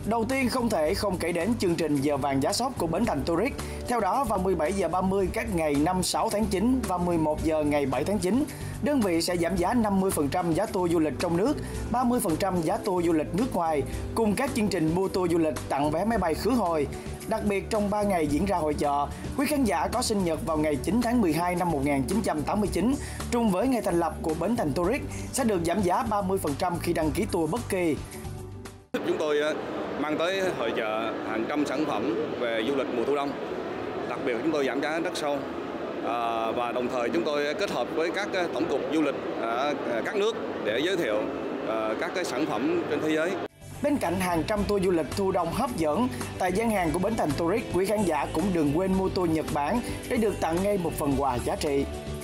Đầu tiên không thể không kể đến chương trình giờ vàng giá shop của Bến Thành Tourist. Theo đó, vào 17 giờ 30 các ngày 5, 6 tháng 9 và 11 giờ ngày 7 tháng 9, đơn vị sẽ giảm giá 50% giá tour du lịch trong nước, 30% giá tour du lịch nước ngoài, cùng các chương trình mua tour du lịch tặng vé máy bay khứ hồi. Đặc biệt trong 3 ngày diễn ra hội chợ, quý khán giả có sinh nhật vào ngày 9 tháng 12 năm 1989, trùng với ngày thành lập của Bến Thành Tourist, sẽ được giảm giá 30% khi đăng ký tour bất kỳ. Chúng tôi mang tới hội chợ hàng trăm sản phẩm về du lịch mùa thu đông. Đặc biệt chúng tôi giảm giá rất sâu và đồng thời chúng tôi kết hợp với các tổng cục du lịch các nước để giới thiệu các cái sản phẩm trên thế giới. Bên cạnh hàng trăm tour du lịch thu đông hấp dẫn, tại gian hàng của Bến Thành Tourist, quý khán giả cũng đừng quên mua tour Nhật Bản để được tặng ngay một phần quà giá trị.